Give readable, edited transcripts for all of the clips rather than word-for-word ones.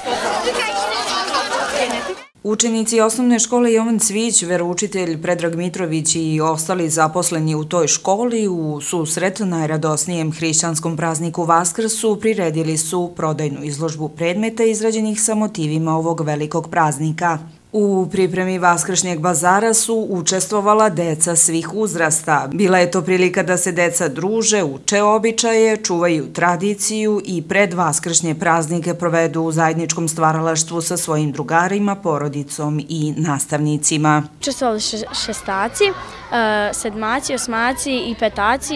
Učenici osnovne škole Jovan Cvijić, veroučitelj Predrag Mitrović i ostali zaposleni u toj školi u susret najradosnijem hrišćanskom prazniku Vaskrsu priredili su prodajnu izložbu predmeta izrađenih sa motivima ovog velikog praznika. U pripremi vaskršnjeg bazara su učestvovala deca svih uzrasta. Bila je to prilika da se deca druže, uče običaje, čuvaju tradiciju i pred vaskršnje praznike provedu u zajedničkom stvaralaštvu sa svojim drugarima, porodicom i nastavnicima. Učestvovali šestaci, sedmaci, osmaci i petaci.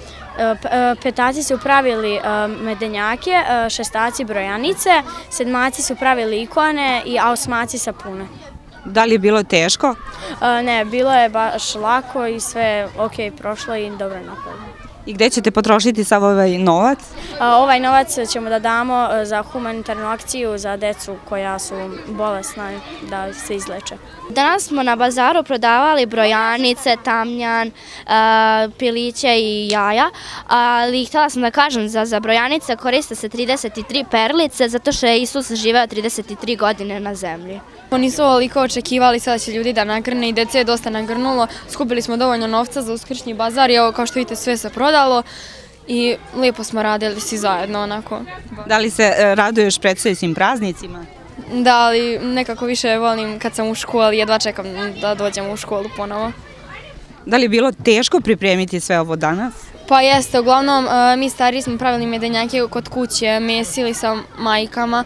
Petaci su pravili medenjake, šestaci brojanice, sedmaci su pravili ikone, a osmaci sapune. Da li je bilo teško? Ne, bilo je baš lako i sve ok prošlo i dobro je napravljeno. I gde ćete potrošiti sav ovaj novac? Ovaj novac ćemo da damo za humanitarnu akciju za decu koja su bolesna da se izleče. Danas smo na bazaru prodavali brojanice, tamjan, piliće i jaja, ali htjela sam da kažem za brojanice koriste se 33 perlice zato što je Isus živeo 33 godine na zemlji. Nisu ovoliko očekivali sada će ljudi da nagrne i dece je dosta nagrnulo. Skupili smo dovoljno novca za uskršnji bazar i evo kao što vidite sve se prodalo i lijepo smo radili svi zajedno onako. Da li se raduješ predstojećim praznicima? Da, ali nekako više volim kad sam u školi, jedva čekam da dođem u školu ponovo. Da li je bilo teško pripremiti sve ovo danas? Pa jeste, uglavnom mi stariji smo pravili medenjake kod kuće, mesili sa majkama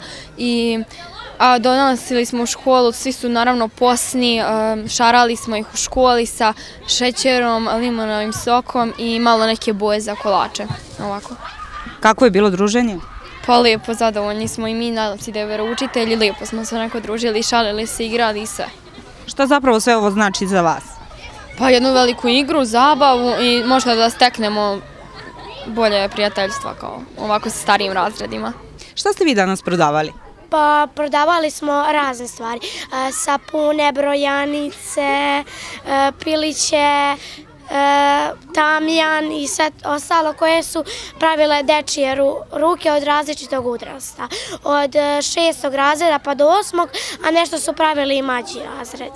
a donosili smo u školu, svi su naravno posni, šarali smo ih u školi sa šećerom, limonovim sokom i malo neke boje za kolače. Ovako. Kako je bilo druženje? Pa lijepo, zadovoljni smo i mi, nadam se da je veroučitelj, lijepo smo se onako družili, šalili se, igrali i sve. Šta zapravo sve ovo znači za vas? Pa jednu veliku igru, zabavu i možda da steknemo bolje prijateljstva kao ovako sa starijim razredima. Šta ste vi danas prodavali? Pa prodavali smo razne stvari, sapune, brojanice, piliće, tamjan i sve ostalo koje su pravile dečije ruke od različitog uzrasta. Od 6. razreda pa do 8. a nešto su pravili i mlađi razred.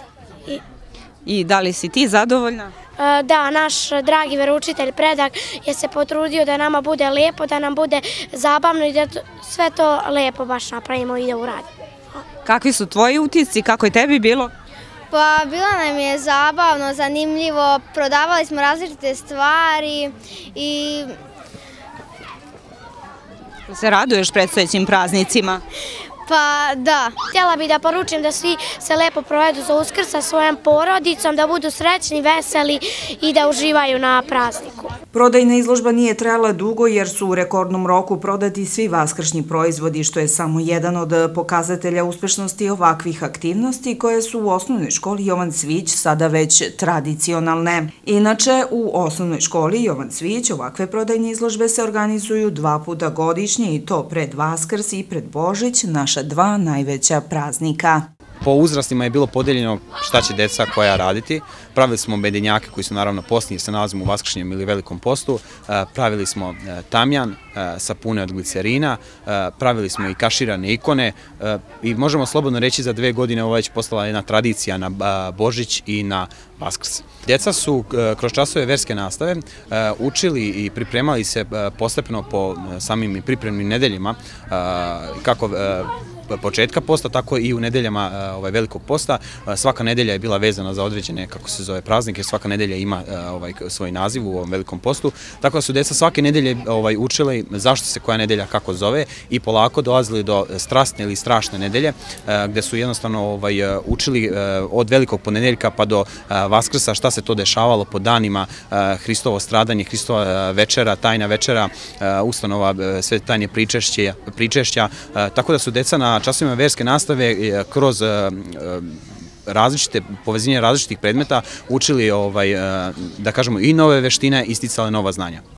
I da li si ti zadovoljna? Da, naš dragi veroučitelj Predrag je se potrudio da nama bude lijepo, da nam bude zabavno i da sve to lijepo baš napravimo i da uradimo. Kakvi su tvoji utisci, kako je tebi bilo? Pa bilo nam je zabavno, zanimljivo, prodavali smo različite stvari i... Se raduješ predstojećim praznicima? Pa da. Htjela bih da poručim da svi se lepo provedu za Uskrs sa svojom porodicom, da budu srećni, veseli i da uživaju na prazniku. Prodajna izložba nije trajala dugo jer su u rekordnom roku prodati svi vaskršnji proizvodi, što je samo jedan od pokazatelja uspešnosti ovakvih aktivnosti koje su u osnovnoj školi Jovan Cvijić sada već tradicionalne. Inače, u osnovnoj školi Jovan Cvijić ovakve prodajne izložbe se organizuju 2 puta godišnje i to pred Vaskrs i pred Božić, naša 2 najveća praznika. Po uzrastima je bilo podeljeno šta će deca koja raditi. Pravili smo medenjake koji su naravno postni jer se nalazimo u vaskršnjem ili velikom postu. Pravili smo tamjan, sapune od glicerina, pravili smo i kaširane ikone i možemo slobodno reći za 2 godine ovo već postala jedna tradicija na Božić i na Vaskrs. Djeca su kroz časove verske nastave učili i pripremali se postepeno po samim pripremnim nedeljima kako početka posta, tako i u nedeljama velikog posta. Svaka nedelja je bila vezana za određene, kako se zove, praznike, svaka nedelja ima svoj naziv u ovom velikom postu, tako da su deca svake nedelje učili zašto se koja nedelja kako zove i polako dolazili do strasne ili strašne nedelje, gde su jednostavno učili od velikog ponedeljka pa do Vaskrsa šta se to dešavalo po danima, Hristovo stradanje, Hristova večera, tajna večera, ustanova sve tajne pričešća, tako da su deca na časovima verske nastave kroz povezivanje različitih predmeta učili, da kažemo, i nove veštine, isticale nova znanja.